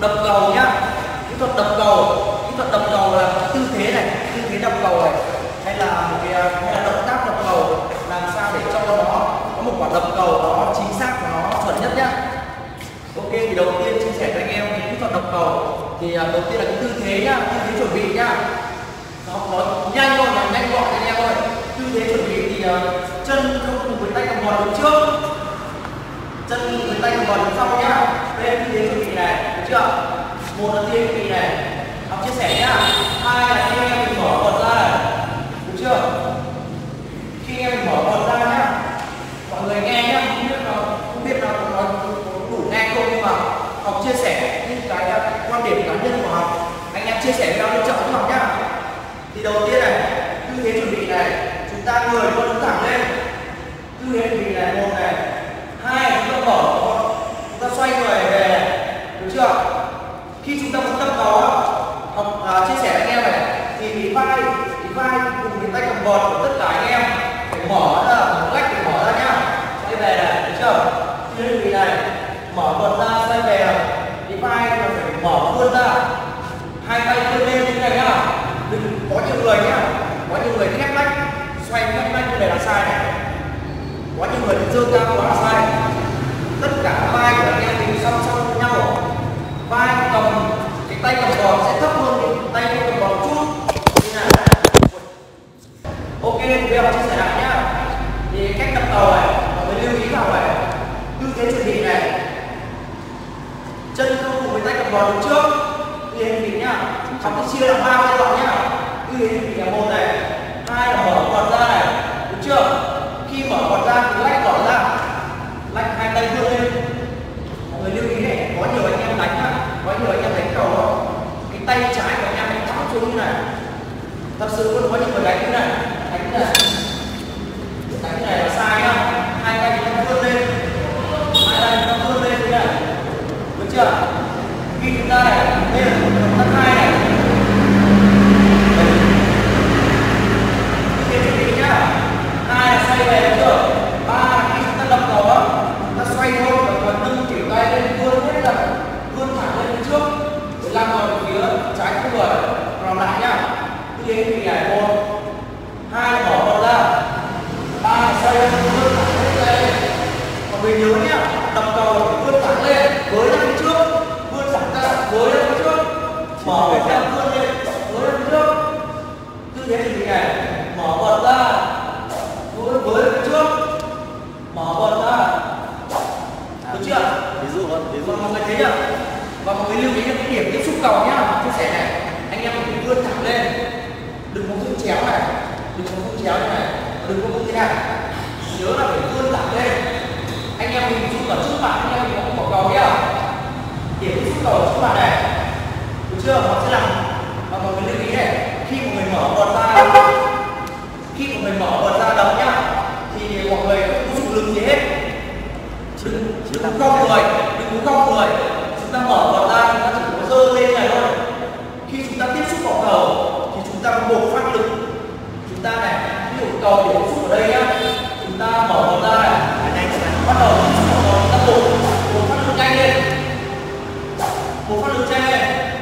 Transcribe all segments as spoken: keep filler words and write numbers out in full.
đập cầu nhá. Kỹ thuật đập cầu, kỹ thuật đập cầu là tư thế này, tư thế đập cầu này, hay là một cái hay là động tác đập cầu, làm sao để cho nó có một quả đập cầu nó chính xác và nó chuẩn nhất nhá. Ok, thì đầu tiên chia sẻ với anh em kỹ thuật đập cầu thì đầu tiên là cái tư thế nhá, tư thế chuẩn bị nhá. Nó có nhanh thôi, là nhanh gọn anh em ơi. Tư thế chuẩn bị thì uh, chân không cùng với tay cầm vợt đứng trước, chân với tay cầm vợt đứng sau nhá. Đây là tư thế chuẩn bị này, được chưa? Một là tư thế chuẩn bị này, học chia sẻ nhá. Hai là khi anh em mình mở vợt ra này, được chưa? Khi anh em mình mở vợt ra nhá, mọi người nghe nhá, không biết là không biết là có đủ nghe không, nhưng mà học chia sẻ những cái quan điểm cá nhân của học, anh em chia sẻ với nhau lên chợ với học nhá. Thì đầu tiên này, tư thế chuẩn bị này, chúng ta người luôn đứng thẳng lên. Tư thế chuẩn bị này, một này, hai là chúng ta mở, chúng ta xoay người về này, được chưa? Khi chúng ta muốn đập cầu học à, chia sẻ với anh em này, thì cái vai, cái vai cùng cái tay cầm vợt của tất cả anh em phải mở ra, một cách để mở ra nhá. Xoay về này, được chưa? Tư thế chuẩn bị này, mở vợt ra, xoay về này, cái vai nó phải mở vươn ra, hai tay vươn lên như này nhá. Đừng có nhiều người nhá, có nhiều người khép nách, xoay khép nách như này là sai này. Có nhiều người giơ cao quá là sai. Tất cả vai của anh em mình song song với nhau. Vai cầm cái tay cầm vợt sẽ thấp hơn cái tay cầm vợt chút như này. Ok, bây giờ chia sẻ lại nhá. Thì cách đập cầu này, mọi người lưu ý vào này. Tư thế chuẩn bị này, chân không cùng với tay cầm vợt đứng trước. Tư thế chuẩn bị nhá. Học cái chia làm ba giai đoạn nhá. Tư thế chuẩn bị là một này, hai là mở vợt ra này, được chưa? Khi mở vợt ra thì lách vợt ra, lách hai tay vươn lên. Mọi người lưu ý này, có nhiều anh em đánh á, có nhiều anh em đánh cầu đó, cái tay trái của anh em đánh thẳng xuống như này. Thật sự luôn có nhiều người đánh như này, đánh như này, đánh như này là sai nhá. Hai tay chúng ta vươn lên, hai tay chúng ta vươn lên như này, được chưa? Khi chúng ta này, đây là động tác hai này. Hai là xoay về, được chưa? Ba là khi chúng ta đập cầu á, chúng ta xoay thôi và nâng kiểu tay lên, vươn hết là vươn thẳng lên phía trước để làm vào phía trái của người. Còn lại nhá, tư thế thì này, một, hai là mở vợt ra, ba là xoay lên, vươn thẳng hết tay lên. Mọi người nhớ nhá, đập cầu phải vươn thẳng lên, với ra phía trước, vươn thẳng ra, với ra phía trước, mở vợt ra, vươn lên, với ra phía trước. Tư thế thì này, mở vợt ra, với với phía trước, mở vợt ra, được chưa? Ví dụ thôi, ví dụ mọi người thấy chưa? Và mọi người lưu ý cái điểm tiếp xúc cầu nhá, chia sẻ này, anh em mình vươn thẳng lên, đừng có vươn chéo này, đừng có vươn chéo như này, đừng có vươn thế này, nhớ là phải vươn thẳng lên. Anh em mình chụp ở trước mặt, anh em mình không bỏ cầu nhá, điểm tiếp xúc cầu ở trước mặt này, được chưa? Họ sẽ làm. Và mọi người lưu ý này, khi mọi người mở vợt ra, khi mọi người mở vợt ra đập nhá, thì mọi người không có dùng lực gì hết, đừng đừng cong người, đừng có cong người. Chúng ta mở vợt ra, chúng ta chỉ có giơ lên này thôi. Khi chúng ta tiếp xúc vào cầu thì chúng ta buộc phát lực. Chúng ta này, ví dụ cầu để tiếp xúc ở đây nhá, chúng ta mở vợt ra này, bắt đầu tiếp xúc vào cầu, chúng ta buộc buộc phát lực nhanh lên, buộc phát lực nhanh lên.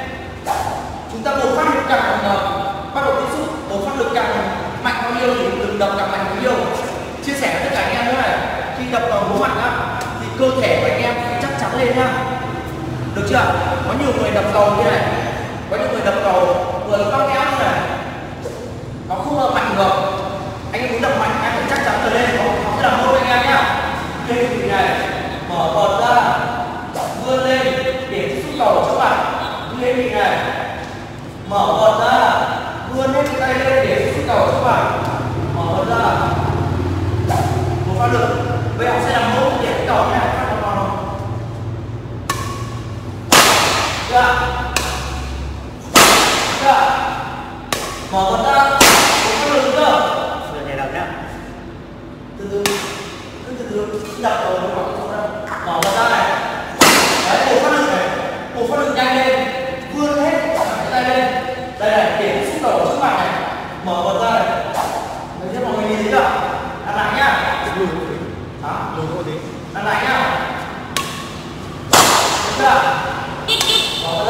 Chúng ta buộc phát lực càng bắt đầu tiếp xúc, buộc phát lực càng mạnh bao nhiêu thì lực đập càng mạnh bao nhiêu. Chia sẻ với tất cả anh em nữa này, khi đập vào hố mặt á thì cơ thể của anh em phải chắc chắn lên nhá, được chưa? Có nhiều người đập cầu như này, có những người đập cầu vừa cong kéo như này, nó không mạnh được. Anh em muốn đập mạnh anh phải chắc chắn trở lên, nó sẽ làm môn anh em nhá. Đây thì này, mở vợt ra, vươn lên để tiếp xúc cầu trước mặt. Như thế này, mở vợt ra, vươn hết cái tay lên để tiếp xúc cầu trước mặt, mở vợt ra, một phát lực. Bây giờ sẽ làm mẫu điểm cầu này, phát vào vào. Chưa? Chưa? Mở vợt ra, một phát lực cơ. Giờ nhảy đập nhá. Từ từ, cứ từ từ đập đầu nó vào chỗ đây. Mở vợt ra này. Đấy, một phát lực này, một phát lực nhanh lên, vươn hết cả cái tay lên. Đây này, để tiếp xúc cầu trước mặt này, mở vợt ra này. Đấy chứ mọi người nhìn thấy chưa? Làm lại nhá. Lùi một tí. Hả? Lùi một tí. Làm lại nhá. Được chưa? Mở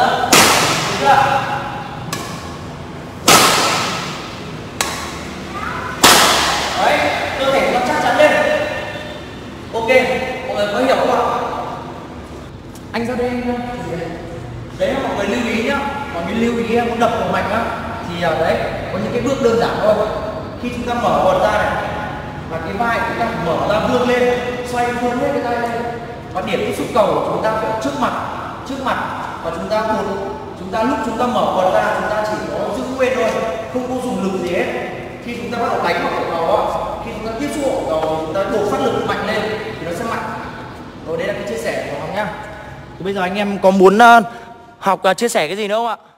mọi người có hiểu không ạ? Anh ra đây anh đấy là mọi người lưu ý nhá, mọi người lưu ý muốn đập vào mạch á thì ở đấy có những cái bước đơn giản thôi. Khi chúng ta mở quần ra này và cái vai chúng ta mở ra vươn lên, xoay vươn hết cái tay lên, và điểm tiếp xúc cầu của chúng ta phải trước mặt, trước mặt và chúng ta buộc, chúng ta lúc chúng ta mở quần ra chúng ta chỉ có giữ nguyên thôi, không có dùng lực gì hết. Khi chúng ta bắt đầu đánh vào cổ cầu á, khi chúng ta tiếp xúc cổ cầu chúng ta đổ phát lực mạnh lên thì nó sẽ mạnh. Rồi đây là cái chia sẻ của Hoàng nhá. Thì bây giờ anh em có muốn uh, học uh, chia sẻ cái gì nữa không ạ?